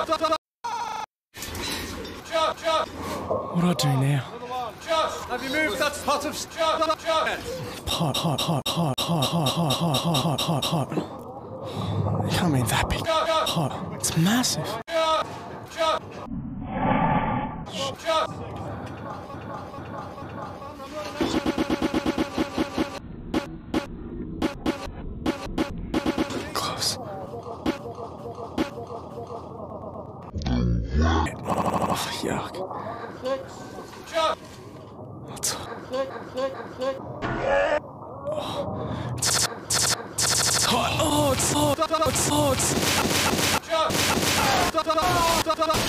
What do I do now? Have you moved that pot of Hot. It can't be that big. Hot. It's massive. Close. Oh, yuck. It's hot. Oh, it's hot. It's hot.